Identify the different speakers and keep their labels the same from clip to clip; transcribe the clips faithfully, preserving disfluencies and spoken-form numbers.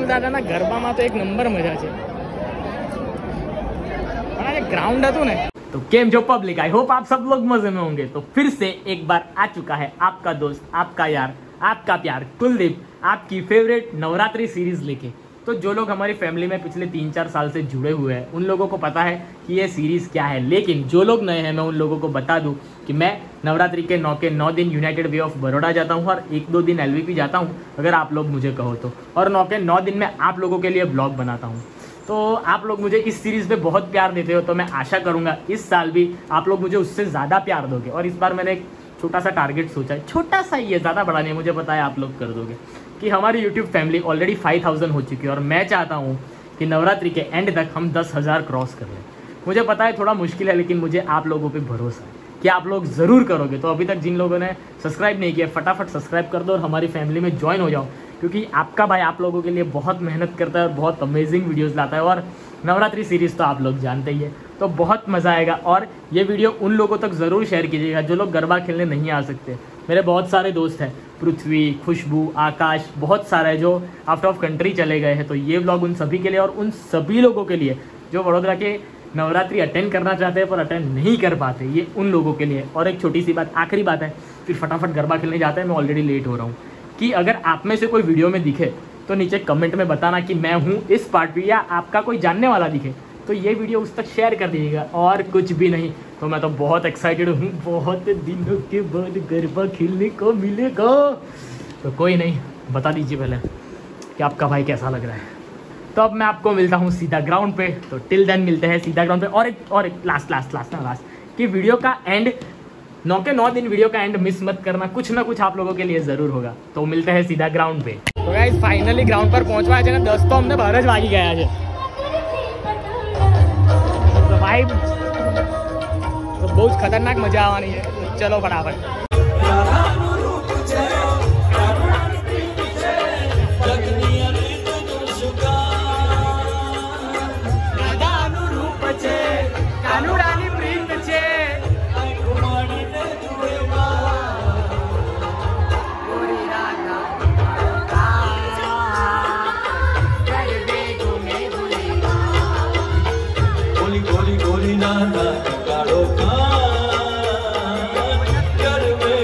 Speaker 1: રાહુલ દાદાના ગરબામાં તો એક નંબર મજા છે. પણ આ ગ્રાઉન્ડ હતું ને. तो केम जो पब्लिक, आई होप आप सब लोग मजे में होंगे. तो फिर से एक बार आ चुका है आपका दोस्त, आपका यार, आपका प्यार कुलदीप, आपकी फेवरेट नवरात्रि सीरीज लेके. तो जो लोग हमारी फैमिली में पिछले तीन चार साल से जुड़े हुए हैं उन लोगों को पता है कि ये सीरीज़ क्या है. लेकिन जो लोग नए हैं मैं उन लोगों को बता दूं कि मैं नवरात्रि के नौ के नौ दिन यूनाइटेड वे ऑफ बड़ौदा जाता हूं और एक दो दिन एलवीपी जाता हूं अगर आप लोग मुझे कहो तो. और नौ के नौ दिन में आप लोगों के लिए ब्लॉग बनाता हूं. तो आप लोग मुझे इस सीरीज़ पे बहुत प्यार देते हो, तो मैं आशा करूँगा इस साल भी आप लोग मुझे उससे ज़्यादा प्यार दोगे. और इस बार मैंने एक छोटा सा टारगेट सोचा है, छोटा सा ही है, ज़्यादा बड़ा नहीं है, मुझे पता है आप लोग कर दोगे, कि हमारी YouTube family already five thousand हो चुकी है और मैं चाहता हूँ कि नवरात्रि के एंड तक हम दस हज़ार क्रॉस कर लें. मुझे पता है थोड़ा मुश्किल है, लेकिन मुझे आप लोगों पे भरोसा है कि आप लोग ज़रूर करोगे. तो अभी तक जिन लोगों ने सब्सक्राइब नहीं किया फटाफट सब्सक्राइब कर दो और हमारी फैमिली में ज्वाइन हो जाओ, क्योंकि आपका भाई आप लोगों के लिए बहुत मेहनत करता है और बहुत अमेजिंग वीडियोज़ लाता है. और नवरात्रि सीरीज़ तो आप लोग जानते ही है, तो बहुत मज़ा आएगा. और ये वीडियो उन लोगों तक ज़रूर शेयर कीजिएगा जो लोग गरबा खेलने नहीं आ सकते. मेरे बहुत सारे दोस्त हैं, पृथ्वी, खुशबू, आकाश, बहुत सारे जो आउट ऑफ कंट्री चले गए हैं. तो ये व्लॉग उन सभी के लिए और उन सभी लोगों के लिए जो वडोदरा के नवरात्रि अटेंड करना चाहते हैं पर अटेंड नहीं कर पाते, ये उन लोगों के लिए. और एक छोटी सी बात, आखिरी बात है, फिर फटाफट गरबा खेलने जाते हैं, मैं ऑलरेडी लेट हो रहा हूँ, कि अगर आप में से कोई वीडियो में दिखे तो नीचे कमेंट में बताना कि मैं हूँ इस पार्ट पे, या आपका कोई जानने वाला दिखे तो ये वीडियो उस तक शेयर कर दीजिएगा. और कुछ भी नहीं तो मैं तो बहुत एक्साइटेड हूँ, बहुत दिनों के बाद गरबा खेलने को मिलेगा. तो कोई नहीं, बता दीजिए पहले कि आपका भाई कैसा लग रहा है. तो अब मैं आपको मिलता हूँ सीधा ग्राउंड पे. तो टिल देन मिलते हैं सीधा ग्राउंड पे. और एक और एक लास्ट लास्ट लास्ट ना लास्ट कि वीडियो का एंड, नौ के नौ दिन वीडियो का एंड मिस मत करना, कुछ ना कुछ आप लोगों के लिए ज़रूर होगा. तो मिलते हैं सीधा ग्राउंड पे. तो गाइस फाइनली ग्राउंड पर पहुंचवा है ना, दस तो हमने बारह જ વાગી ગયા છે. तो भाई तो बहुत खतरनाक मजा आवानी है. चलो फटाफट.
Speaker 2: गोली गोली ना ना काड़ो का कर में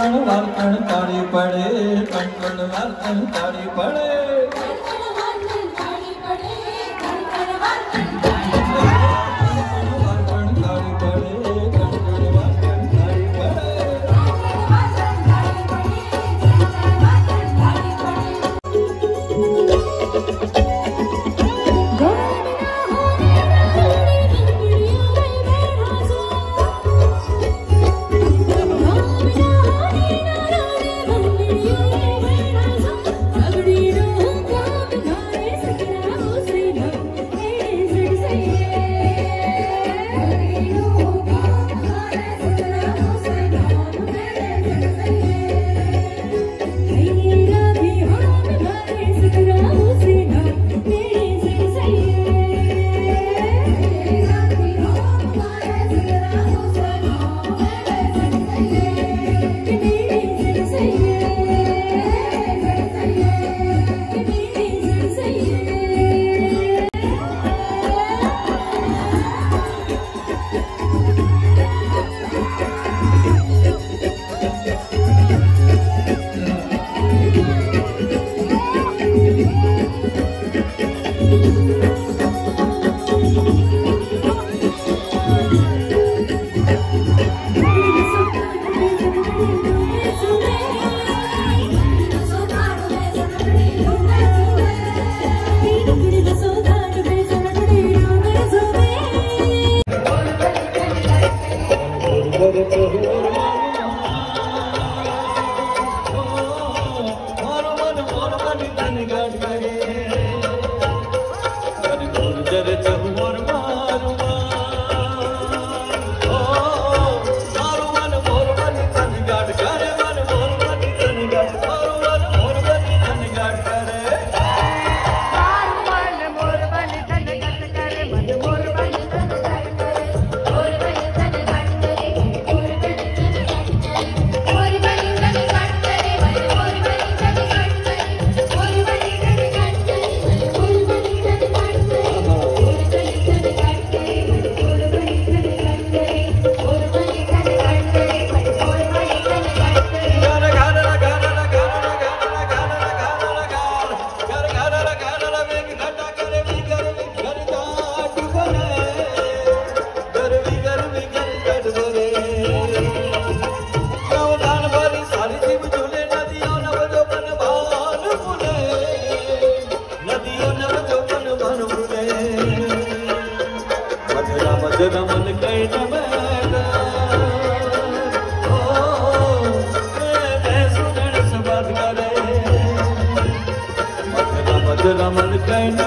Speaker 2: कण वार्तन ताड़ी पड़े कण कण वार्तन ताड़ी पड़े रमन कैन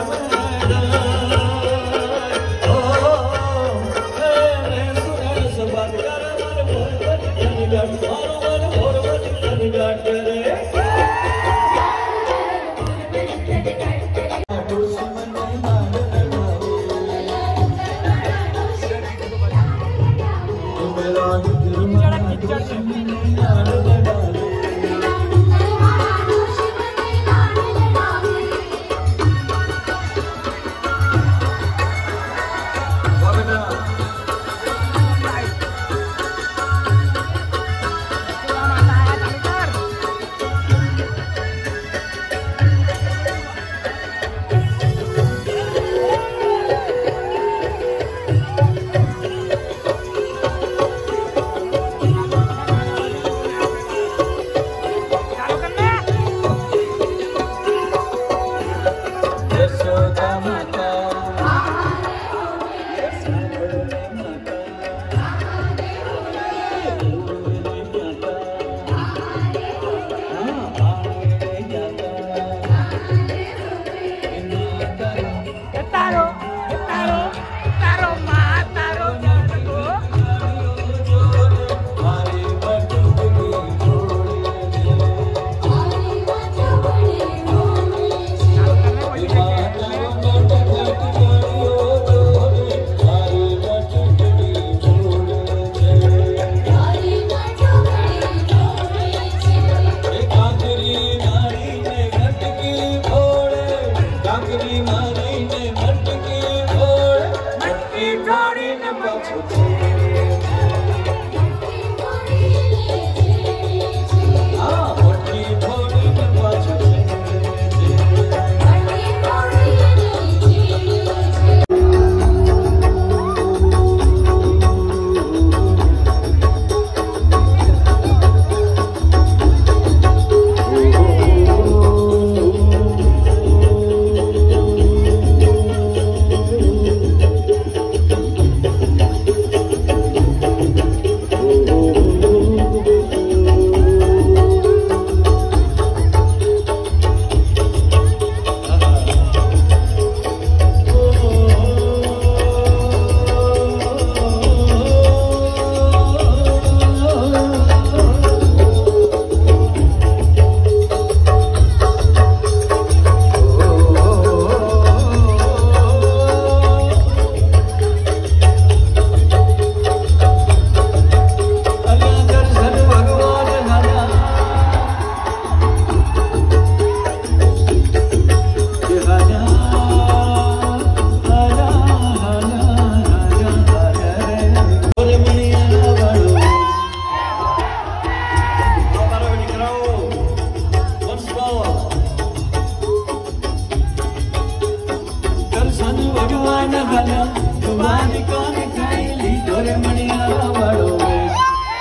Speaker 2: कानिका मिठाई लीधो रे मणियारा वाळो वेश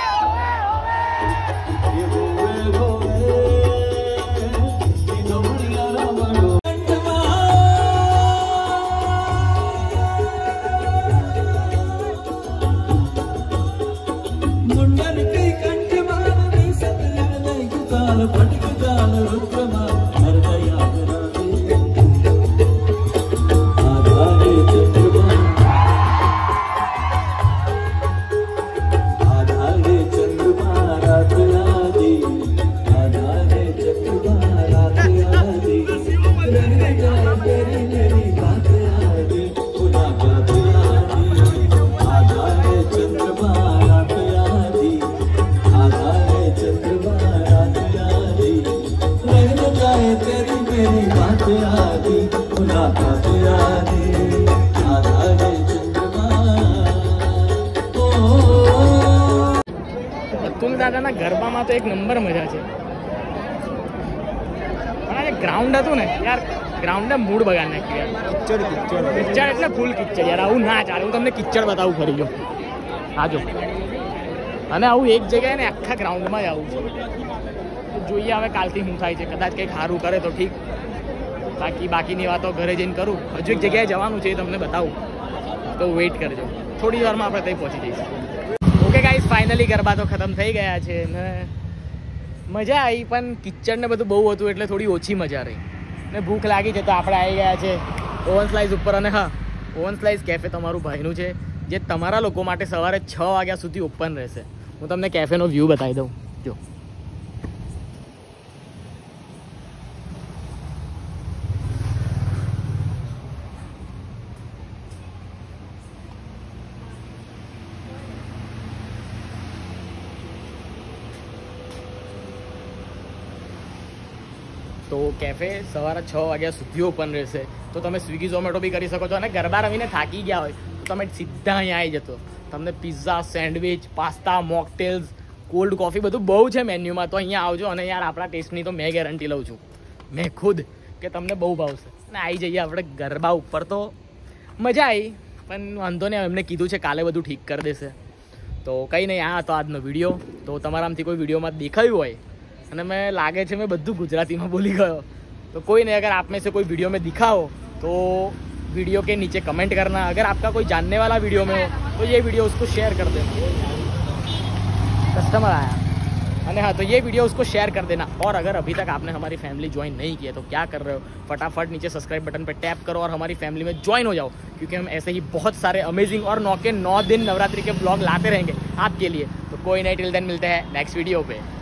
Speaker 2: ये होवे होवे लीधो मणियारा वाळो मुंडन कई कंठ मारनी सतलर नहीं गुजाल पटक जाल रुद्रमा हृदय याद राधे आधारे चंद्रमा आधारे चंद्रमा रात आदि आधारे चंद्रमा रात आदि रंग जाए तेरी मेरी बात आदि मुलाकात आदि आधारे चंद्रमा रात आदि आधारे चंद्रमा रात आदि रंग जाए तेरी मेरी बात आदि मुलाकात आदि आधारे चंद्रमा ओ
Speaker 1: અતુલ દાદાના ગરબામાં તો એક નંબર મજા છે, પણ આ જે ગ્રાઉન્ડ હતું ને યાર, ગ્રાઉન્ડે મૂડ બગાડી નાખ્યું યાર. કિચ્ચડ કિચ્ચડ કિચ્ચડ એટલે ફૂલ કિચ્ચડ યાર. આવું ના ચાલે. હું તમને કિચ્ચડ બતાવું ફરી ગયો આજો. અને આવું એક જગ્યાએ ને આખા ગ્રાઉન્ડમાં જ આવું છે. તો જોઈએ હવે કાલથી શું થાય છે. કદાચ કંઈક સારું કરે તો ઠીક, બાકી બાકીની વાતો ઘરે જઈને કરું. હજુ એક જગ્યાએ જવાનું છે એ તમને બતાવું, તો વેઇટ કરજો. થોડી વારમાં આપણે ત્યાં પહોંચી જઈશું. ઓકે ગાઈસ, ફાઇનલી ગરબા તો ખતમ થઈ ગયા છે ને મજા આવી, પણ કિચડ ને બધું બહુ હતું એટલે થોડી ઓછી મજા રહી ને ભૂખ લાગી છે. તો આપણે આવી ગયા છે ઓવન સ્લાઇસ ઉપર. અને હા, ઓવન સ્લાઇસ કેફે તમારું ભાઈનું છે, જે તમારા લોકો માટે સવારે છ વાગ્યા સુધી ઓપન રહેશે. હું તમને કેફેનો વ્યૂ બતાવી દઉં. જો તો કેફે સવારે છ વાગ્યા સુધી ઓપન રહેશે. તો તમે સ્વિગી ઝોમેટો બી કરી શકો છો. અને ગરબા રમીને થાકી ગયા હોય તો તમે સીધા અહીંયા આવી જતો. તમને pizza, sandwich, pasta, mocktails, cold coffee બધું બહુ છે મેન્યુમાં. તો અહીંયા આવજો. અને યાર આપણા ટેસ્ટની તો મેં ગેરંટી લઉં છું, મેં ખુદ, કે તમને બહુ ભાવશે. અને આવી જઈએ આપણે ગરબા ઉપર. તો મજા આવી, પણ વાંધો નહીં, એમને કીધું છે કાલે બધું ઠીક કરી દેશે. તો કંઈ નહીં, આ હતો આજનો વિડીયો. તો તમારામાંથી કોઈ વિડીયોમાં દેખાયું હોય અને મેં લાગે છે મેં બધું ગુજરાતીમાં બોલી ગયો, तो कोई नहीं, अगर आप में से कोई वीडियो में दिखा हो तो वीडियो के नीचे कमेंट करना. अगर आपका कोई जानने वाला वीडियो में हो तो ये वीडियो उसको शेयर कर देना. कस्टमर आया. अने हाँ, तो ये वीडियो उसको शेयर कर देना. और अगर अभी तक आपने हमारी फैमिली ज्वाइन नहीं किया तो क्या कर रहे हो, फटाफट नीचे सब्सक्राइब बटन पर टैप करो और हमारी फैमिली में ज्वाइन हो जाओ, क्योंकि हम ऐसे ही बहुत सारे अमेजिंग और नौ के नौ दिन नवरात्रि के ब्लॉग लाते रहेंगे आपके लिए. तो कोई नहीं, टिल देन मिलते हैं नेक्स्ट वीडियो पे.